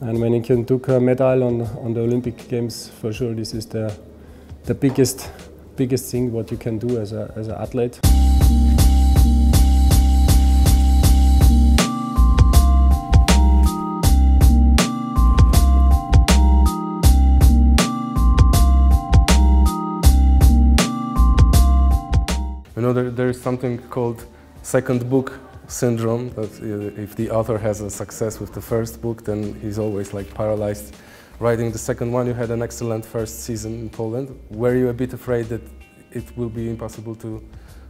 And when he can took a medal on the Olympic Games, for sure this is the biggest thing what you can do as an athlete. You know, there is something called second book syndrome, that if the author has a success with the first book, then he's always like paralyzed writing the second one. You had an excellent first season in Poland. Were you a bit afraid that it will be impossible to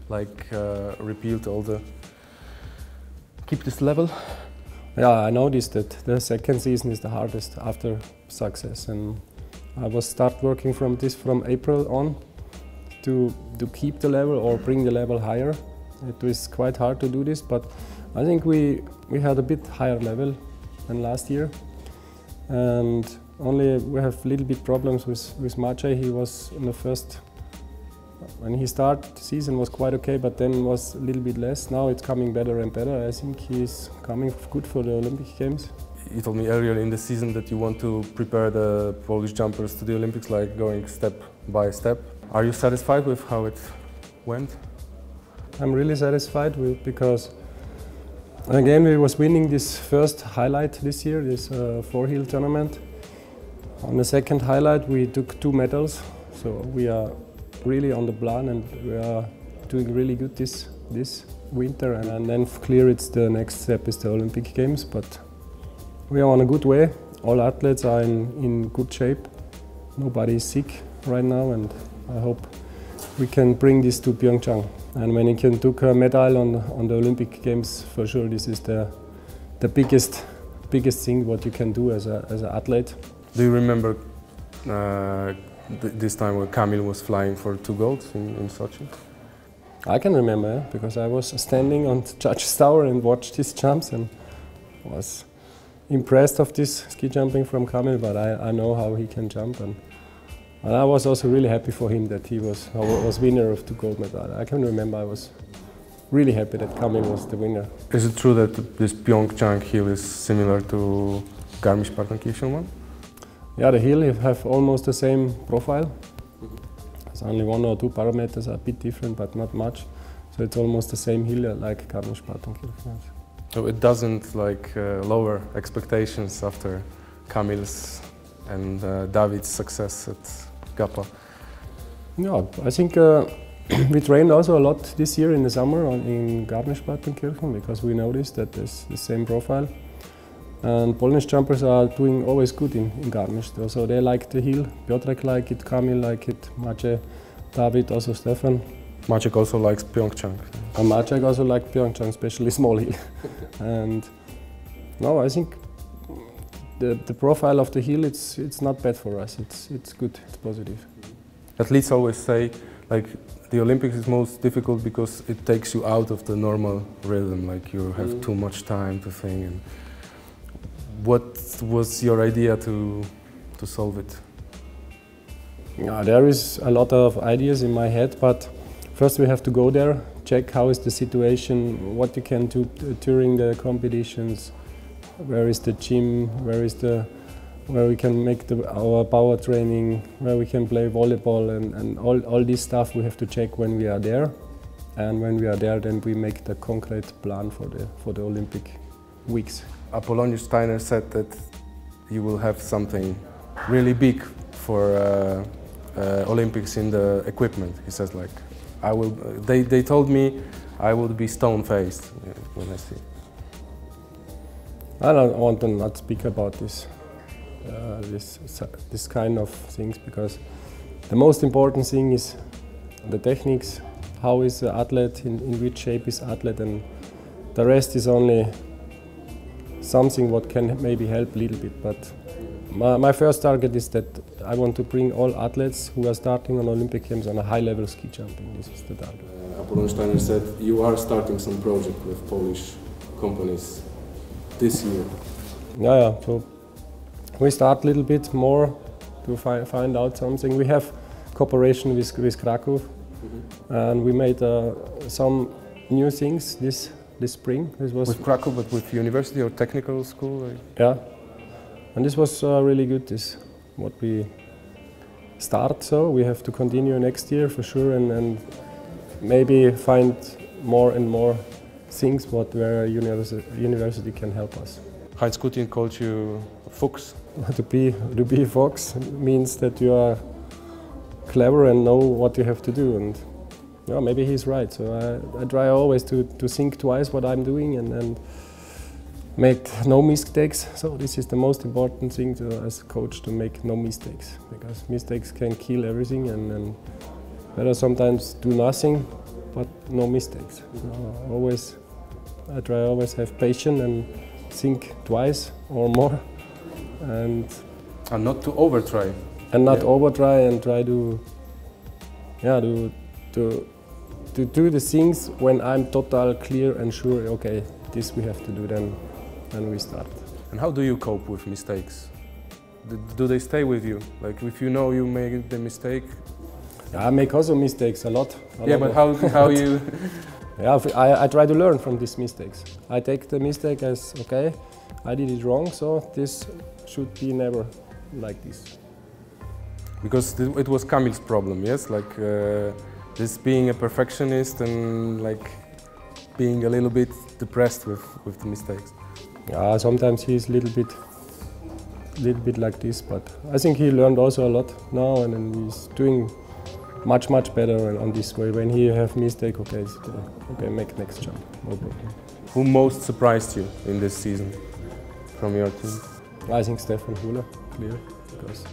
keep this level? Yeah, I noticed that the second season is the hardest after success, and I was start working from April on to keep the level or bring the level higher. It was quite hard to do this, but I think we had a bit higher level than last year, and only we have a little bit problems with Maciej. He was in the first, when he started the season was quite okay, but then was a little bit less. Now it's coming better and better. I think he's coming good for the Olympic Games. You told me earlier in the season that you want to prepare the Polish jumpers to the Olympics, like going step by step. Are you satisfied with how it went? I'm really satisfied because again we was winning this first highlight this year, this four-hill tournament. On the second highlight we took 2 medals, so we are really on the plan and we are doing really good this winter, and then clear it's the next step is the Olympic Games, but we are on a good way. All athletes are in good shape, nobody is sick right now, and I hope we can bring this to Pyeongchang. And when he can took a medal on the Olympic Games, for sure this is the biggest thing what you can do as an athlete. Do you remember this time when Kamil was flying for 2 golds in Sochi? I can remember, because I was standing on the judge's tower and watched his jumps and was impressed of this ski jumping from Kamil, but I know how he can jump, and I was also really happy for him that he was winner of 2 gold medals. I can remember I was really happy that Kamil was the winner. Is it true that this Pyeongchang hill is similar to Garmisch-Partenkirchen one? Yeah, the hill have almost the same profile. There's only 1 or 2 parameters are a bit different, but not much. So it's almost the same hill like Garmisch-Partenkirchen. So it doesn't lower expectations after Kamil's and David's success at Gapa? Yeah, I think we trained also a lot this year in the summer in Garmisch-Partenkirchen, because we noticed that there's the same profile. And Polish jumpers are doing always good in Garmisch, so they like the hill. Piotrek like it, Kamil like it, Maciej, David, also Stefan. Maciej also likes Pyeongchang. And Maciej also likes Pyeongchang, especially small hill. And no, I think the profile of the hill, it's not bad for us. It's good, it's positive. Athletes always say the Olympics is most difficult because it takes you out of the normal rhythm, like you have too much time to think. And what was your idea to solve it? Yeah, there is a lot of ideas in my head, but first we have to go there, check how is the situation, what you can do during the competitions, where is the gym, where we can make our power training, where we can play volleyball, and all this stuff we have to check when we are there. And when we are there, then we make the concrete plan for the Olympic weeks. Apollonius Steiner said that you will have something really big for Olympics in the equipment. He says they told me I would be stone-faced when I see. I don't want to not speak about this kind of things, because the most important thing is the techniques, how is the athlete, in which shape is athlete, and the rest is only something what can maybe help a little bit. But my first target is that I want to bring all athletes who are starting on Olympic Games on a high-level ski jumping. This is the target. Apollonius Steiner said you are starting some project with Polish companies this year. Yeah, so we start a little bit more to find out something. We have cooperation with Krakow, and we made some new things this spring. This was with Krakow, but with university or technical school? Yeah, And this was really good, this what we start, so we have to continue next year for sure, and maybe find more and more things where university can help us. Heinz Kutin called you Fuchs. To be Fox means that you are clever and know what you have to do, and yeah, maybe he's right. So I try always to think twice what I'm doing and make no mistakes. So this is the most important thing as a coach, to make no mistakes, because mistakes can kill everything, and better sometimes do nothing but no mistakes. So I try always have patience and think twice or more, and not to overtry. And not overtry, and try to do the things when I'm total clear and sure. Okay, this we have to do. Then we start. And how do you cope with mistakes? Do they stay with you? Like if you know you made the mistake. Yeah, I make also mistakes a lot. But how you? Yeah, I try to learn from these mistakes. I take the mistake as, okay, I did it wrong, so this should be never like this. Because it was Kamil's problem, yes? Like this being a perfectionist and like being a little bit depressed with the mistakes. Yeah, sometimes he's a little bit like this, but I think he learned also a lot now, and he's doing much better on this way. When he have mistake, okay, make next jump, no problem. Who most surprised you in this season from your team? I think Stefan Hüller, clear, because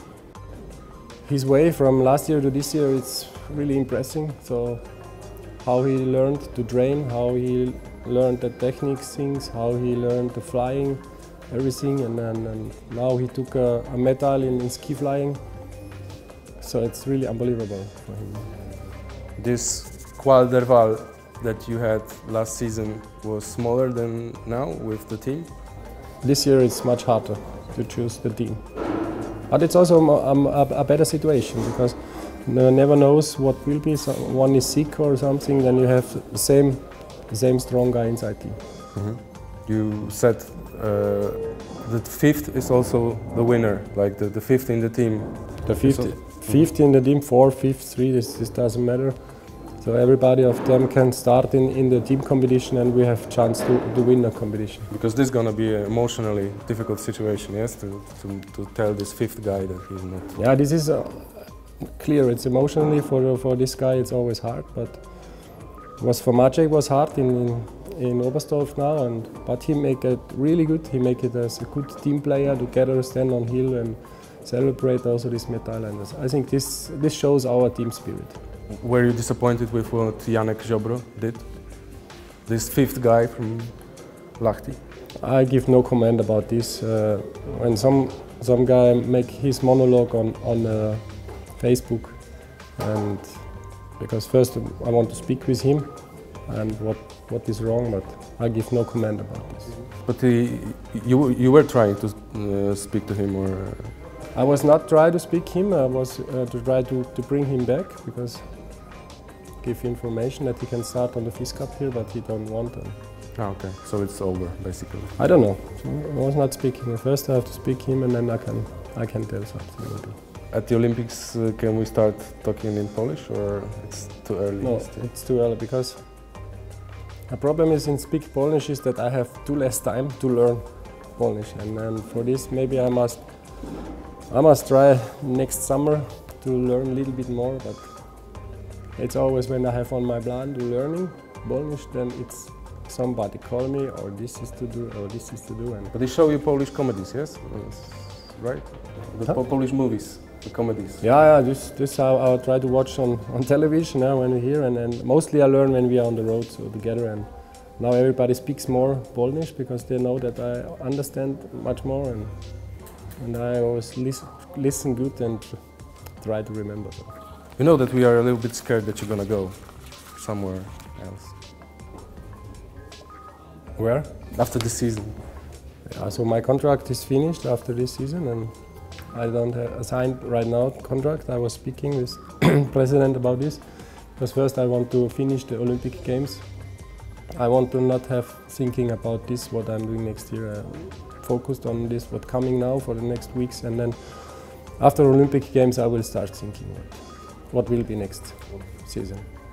his way from last year to this year, it's really impressive. So how he learned to train, how he learned the techniques things, how he learned the flying, everything, and now he took a medal in ski flying. So it's really unbelievable for him. This Qual d'Herval that you had last season was smaller than now with the team? This year it's much harder to choose the team. But it's also a better situation, because no one never knows what will be. So one is sick or something, then you have the same strong guy inside team. Mm-hmm. You said that fifth is also the winner, like the fifth in the team. The fifth in the team, 4, 5, 3, this doesn't matter. So everybody of them can start in the team competition, and we have chance to win the competition. Because this is going to be an emotionally difficult situation, yes, to tell this fifth guy that he's not. Yeah, this is clear. It's emotionally for this guy, it's always hard. But was for Maciej was hard in Oberstdorf now, but he make it really good. He make it as a good team player together, stand on hill and celebrate also this medal. And I think this shows our team spirit. Were you disappointed with what Janek Ziobro did? This fifth guy from Lahti? I give no comment about this. When some guy make his monologue on Facebook, and because first I want to speak with him and what is wrong, but I give no comment about this. But you were trying to speak to him, or? I was not trying to speak him. I was to try to bring him back, because give information that he can start on the FIS Cup here, but he don't want. Oh, okay, so it's over basically. I don't know. I was not speaking. First I have to speak him, and then I can tell something. At the Olympics, can we start talking in Polish, or it's too early? No, it's too early, because the problem is in speak Polish is that I have too less time to learn Polish, and for this maybe I must try next summer to learn a little bit more. But it's always when I have on my plan to learning Polish, then it's somebody call me, or this is to do, or this is to do. But they show you Polish comedies, yes? Right? The Polish movies, the comedies. Yeah, this I try to watch on television when we're here, and mostly I learn when we are on the road, so together. And now everybody speaks more Polish, because they know that I understand much more, and I always listen good and try to remember. You know that we are a little bit scared that you're gonna go somewhere else. Where? After the season. Yeah, so my contract is finished after this season, and I don't have signed right now contract. I was speaking with president about this, because first I want to finish the Olympic Games. I want to not have thinking about this, what I'm doing next year. focused on this, what's coming now for the next weeks, and then after Olympic Games I will start thinking what will be next season.